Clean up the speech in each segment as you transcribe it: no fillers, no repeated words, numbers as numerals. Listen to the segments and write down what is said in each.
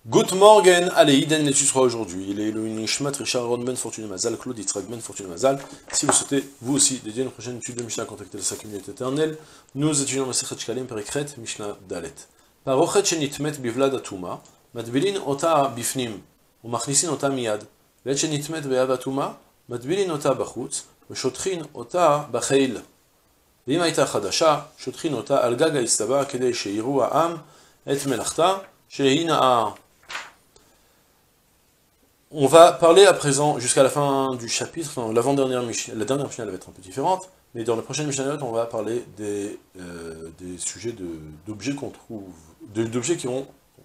Good morning, allez, Iden l'étudiera aujourd'hui. Il est le Nishmat Richard Ron Ben Fortuné Mazal, Claude Yitzhak Ben Fortuné Mazal. Si vous souhaitez, vous aussi, dédier une prochaine étude de Mishnah, contactez la 5 minutes éternelle. Nous étudions le Sechet Shkalim, Perikret, Mishnah Dalet. Parochet Shenitmet Bivlad Atuma, Matbilin Ota Bifnim, ou Machnisin Ota Miyad, Vet Shenitmet Be'av Atuma, Matbilin Ota Bachutz, Shotrin Ota Bacheil. ואם הייתה חדשה, שוטחין אותה על גג האצטבה כדי שיראו העם את מלאכתה שהיא נאה. On va parler à présent, jusqu'à la fin du chapitre, dans l'avant-dernière Mishnah, la dernière Mishnah elle va être un peu différente, mais dans la prochaine Mishnah, on va parler des sujets d'objets qu'on trouve, d'objets qui vont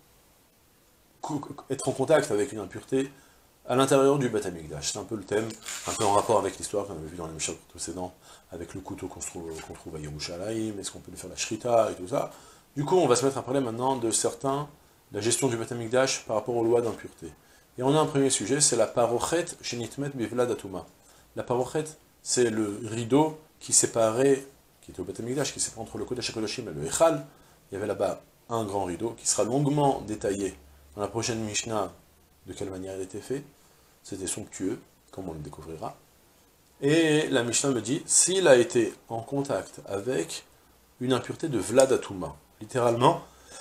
être en contact avec une impureté à l'intérieur du Beth Amikdash. C'est un peu le thème, un peu en rapport avec l'histoire qu'on avait vu dans les Mishnah précédents, avec le couteau qu'on trouve à Yerushalayim, est-ce qu'on peut lui faire la Shrita et tout ça. Du coup, on va se mettre à parler maintenant de la gestion du Beth Amikdash par rapport aux lois d'impureté. Et on a un premier sujet, c'est la parochet shenitmet bivlad atuma. La parochet, c'est le rideau qui séparait, qui était au Beth Amikdash, qui séparait entre le Kodesh HaKodashim et le Echal. Il y avait là-bas un grand rideau qui sera longuement détaillé dans la prochaine Mishnah, de quelle manière il était fait. C'était somptueux, comme on le découvrira. Et la Mishnah me dit, s'il a été en contact avec une impureté de Vlad Atuma, littéralement,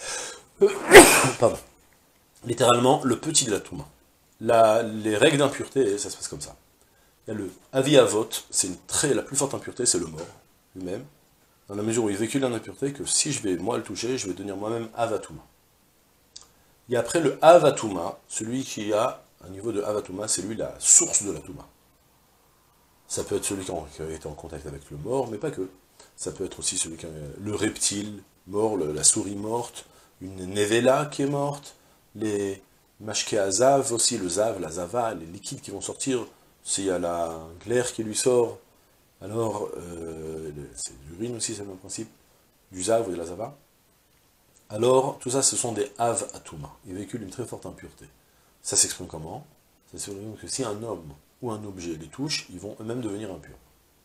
pardon, littéralement le petit de la Touma. Les règles d'impureté, ça se passe comme ça. Il y a le Avi Avot, c'est la plus forte impureté, c'est le mort lui-même, dans la mesure où il véhicule une impureté que si je vais moi le toucher, je vais devenir moi-même Avatuma. Il y a après le Avatuma, celui qui a un niveau de Avatuma, c'est lui la source de la Touma. Ça peut être celui qui a été en contact avec le mort, mais pas que. Ça peut être aussi celui qui a le reptile mort, la souris morte, une Nevela qui est morte, les Mashke Azav aussi, le Zav, la Zava, les liquides qui vont sortir, s'il y a la glaire qui lui sort, alors c'est l'urine aussi, c'est le même principe, du Zav ou de la Zava. Alors, tout ça, ce sont des Av Atuma. Ils véhiculent une très forte impureté. Ça s'exprime comment? Ça s'exprime que si un homme ou un objet les touche, ils vont eux-mêmes devenir impurs.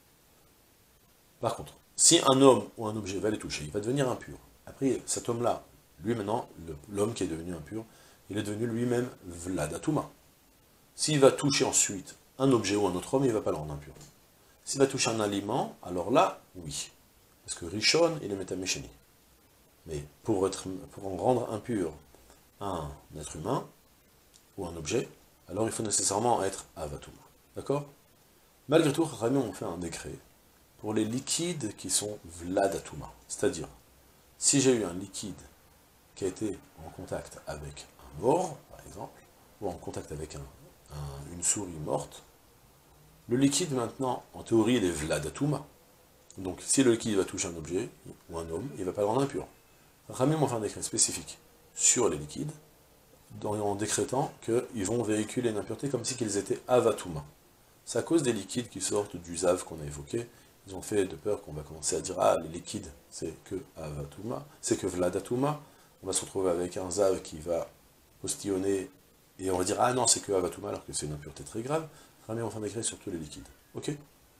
Par contre, si un homme ou un objet va les toucher, il va devenir impur. Après, cet homme-là, lui maintenant, l'homme qui est devenu impur, il est devenu lui-même Vlad Atuma. S'il va toucher ensuite un objet ou un autre homme, il ne va pas le rendre impur. S'il va toucher un aliment, alors là, oui. Parce que Rishon, il est Metamécheni. Mais pour en rendre impur un être humain, ou un objet, alors il faut nécessairement être Avatuma. D'accord? Malgré tout, Rami ont fait un décret pour les liquides qui sont Vlad Atuma. C'est-à-dire, si j'ai eu un liquide qui a été en contact avec un mort, par exemple, ou en contact avec une souris morte, le liquide maintenant, en théorie, il est Vlad Atuma. Donc, si le liquide va toucher un objet, ou un homme, il ne va pas le rendre impur. Rami ont fait un décret spécifique sur les liquides, en décrétant qu'ils vont véhiculer une impureté comme si qu'ils étaient Avatuma. C'est à cause des liquides qui sortent du Zav qu'on a évoqué. Ils ont fait de peur qu'on va commencer à dire « Ah, les liquides, c'est que Avatuma, c'est que Vladatuma ». On va se retrouver avec un Zav qui va postillonner, et on va dire « Ah non, c'est que Avatuma », alors que c'est une impureté très grave. Rami ont fait un décret sur tous les liquides. Ok?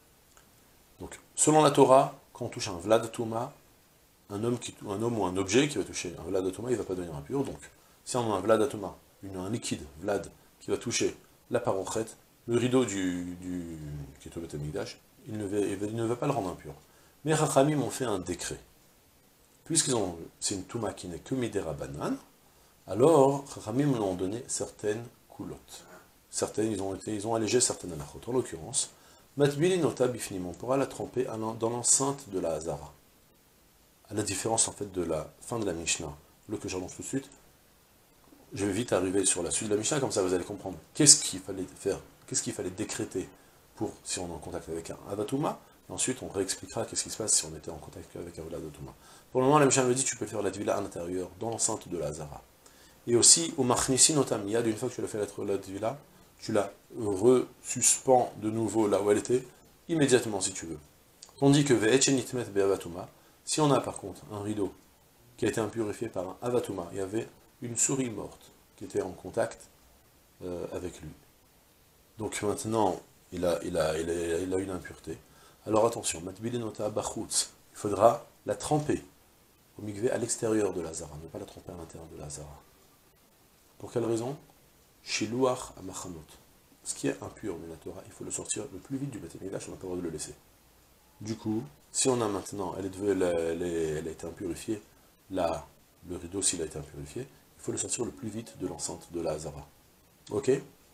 Donc, selon la Torah, quand on touche un Vladatuma, un homme ou un objet qui va toucher un Vladatuma, il ne va pas devenir impur. Donc, si on a un Vladatuma, un liquide Vlad, qui va toucher la parochet, le rideau qui est au Beth Amikdash, il ne va pas le rendre impur. Mais Rachamim ont fait un décret. C'est une Touma qui n'est que Midera Banan, alors Rachamim ont donné certaines coulottes. Ils ont allégé certaines anachot. En l'occurrence, Matbilinota Bifnim, on pourra la tremper dans l'enceinte de la Hazara. À la différence en fait de la fin de la Mishnah, que j'annonce tout de suite, je vais vite arriver sur la suite de la Mishnah, comme ça vous allez comprendre qu'est-ce qu'il fallait faire, qu'est-ce qu'il fallait décréter pour si on est en contact avec un Avatuma, et ensuite on réexpliquera qu'est-ce qui se passe si on était en contact avec un Avatuma. Pour le moment, la Mishnah me dit que tu peux faire la Tvila à l'intérieur, dans l'enceinte de la Hazara. Et aussi, au Machnissin Otamiyad, une fois que tu l'as fait la Tvila, tu la resuspends de nouveau là où elle était, immédiatement si tu veux. Tandis que Ve'etchenitmet Be'avatuma, si on a par contre un rideau qui a été impurifié par un Avatuma, il y avait une souris morte qui était en contact avec lui. Donc maintenant, il a une impureté. Alors attention, Matbilinota Bachutz, il faudra la tremper au mikvé à l'extérieur de la Zara, ne pas la tremper à l'intérieur de la Zara. Pour quelle raison? Shiluach amachanot. Ce qui est impur, mais la Torah, il faut le sortir le plus vite du Beth Amikdash, on n'a pas le droit de le laisser. Du coup, si on a maintenant, elle a été impurifiée, là, le rideau, s'il a été impurifié, il faut le sortir le plus vite de l'enceinte de la Hazara. Ok?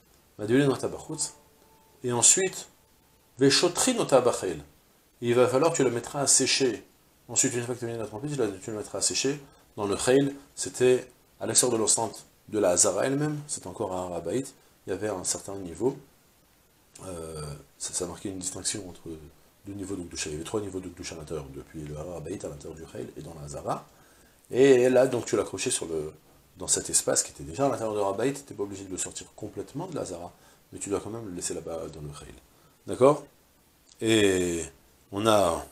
Et ensuite, Veshotri nota bachel. Il va falloir que tu le mettras à sécher. Ensuite, une fois que tu as mis la trempée, tu le mettras à sécher. Dans le Chayl, c'était à l'extérieur de l'enceinte de la Hazara elle-même, c'est encore un Harabaït, il y avait un certain niveau. Ça marquait une distinction entre deux niveaux de Gdusha. Il y avait 3 niveaux de Gdusha à l'intérieur, depuis le Harabaït à l'intérieur du Chayl et dans la Hazara. Et là, donc, tu l'accrochais dans cet espace qui était déjà à l'intérieur de Harabaït, tu n'étais pas obligé de le sortir complètement de la Hazara, mais tu dois quand même le laisser là-bas dans le Chayl. D'accord? Et on a...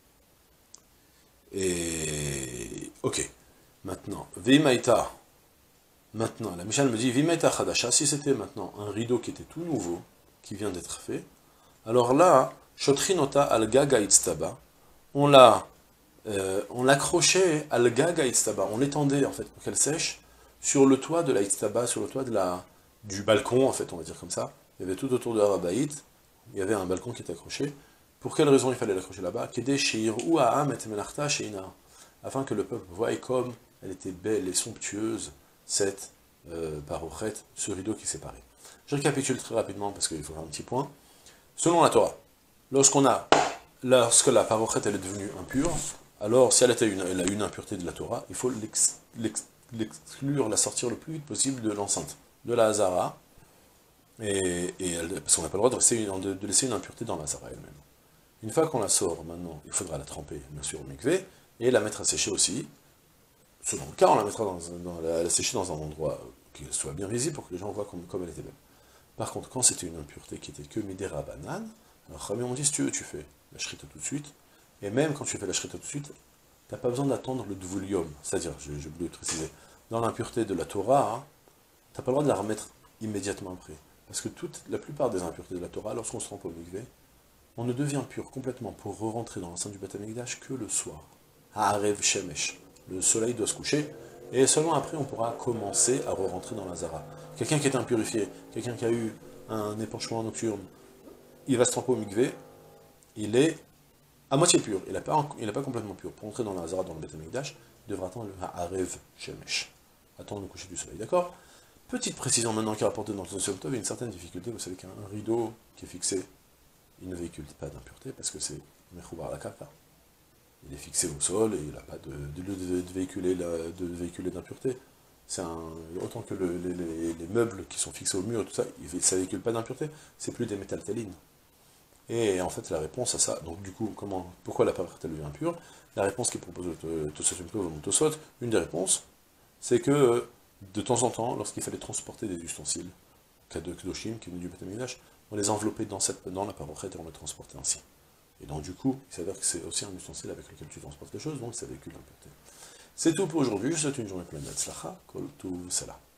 Ok. Maintenant, Vimaïta. Maintenant, la Mishnah me dit, Vimaïta Chadasha, si c'était maintenant un rideau qui était tout nouveau, qui vient d'être fait, alors là, Shotrinota al-Gaga Itztaba, on l'accrochait al-Gaga Itztaba, on l'étendait en fait pour qu'elle sèche sur le toit de la Itztaba, sur le toit du balcon, en fait, on va dire comme ça. Il y avait tout autour de Harabaït, il y avait un balcon qui était accroché. Pour quelle raison il fallait l'accrocher là-bas? Afin que le peuple voie comme elle était belle et somptueuse, cette parochette, ce rideau qui séparait. Je récapitule très rapidement parce qu'il faut faire un petit point. Selon la Torah, lorsque la parochette elle est devenue impure, alors si elle a une impureté de la Torah, il faut l'exclure, la sortir le plus vite possible de l'enceinte, de la Hazara, parce qu'on n'a pas le droit de laisser une impureté dans la Hazara elle-même. Une fois qu'on la sort, maintenant, il faudra la tremper, bien sûr, au mikvé, et la mettre à sécher aussi. Selon le cas, on la mettra la sécher dans un endroit qui soit bien visible pour que les gens voient comme elle était belle. Par contre, quand c'était une impureté qui était que midera banane, alors Rabbi on dit, si tu veux, tu fais la shrita tout de suite, et même quand tu fais la shrita tout de suite, tu n'as pas besoin d'attendre le dvulium, c'est-à-dire, je voulais préciser, dans l'impureté de la Torah, hein, tu n'as pas le droit de la remettre immédiatement après. Parce que la plupart des impuretés de la Torah, lorsqu'on se trempe au mikvé, on ne devient pur complètement pour re-rentrer dans l'enceinte du Beth Amikdash que le soir. Ha'arev shemesh. Le soleil doit se coucher, et seulement après on pourra commencer à re-rentrer dans la Zara. Quelqu'un qui est impurifié, quelqu'un qui a eu un épanchement nocturne, il va se tremper au mikvé, il est à moitié pur, il n'est pas complètement pur. Pour entrer dans la Zara, dans le Beth Amikdash, il devra attendre le Ha'arev shemesh. Attendre le coucher du soleil, d'accord? Petite précision maintenant qui est rapportée dans le Tosot Tov, il y a une certaine difficulté, vous savez qu'un rideau qui est fixé, il ne véhicule pas d'impureté parce que c'est Mechoubar la Kaka. Il est fixé au sol et il n'a pas de véhiculer d'impureté. Autant que les meubles qui sont fixés au mur, tout ça, ça ne véhicule pas d'impureté, c'est plus des métaltalines. Et en fait, la réponse à ça, donc du coup, pourquoi la parole devient impure? La réponse qui propose Tosot, une des réponses, c'est que de temps en temps, lorsqu'il fallait transporter des ustensiles, de Kedoshim, qui venaient du Beth Amikdash, on les enveloppait dans la parochet et on les transportait ainsi. Et donc du coup, il s'avère que c'est aussi un ustensile avec lequel tu transportes les choses, donc ça véhicule l'impureté. C'est tout pour aujourd'hui, je vous souhaite une journée pleine d'Atzlacha, Kol Tuv Salah.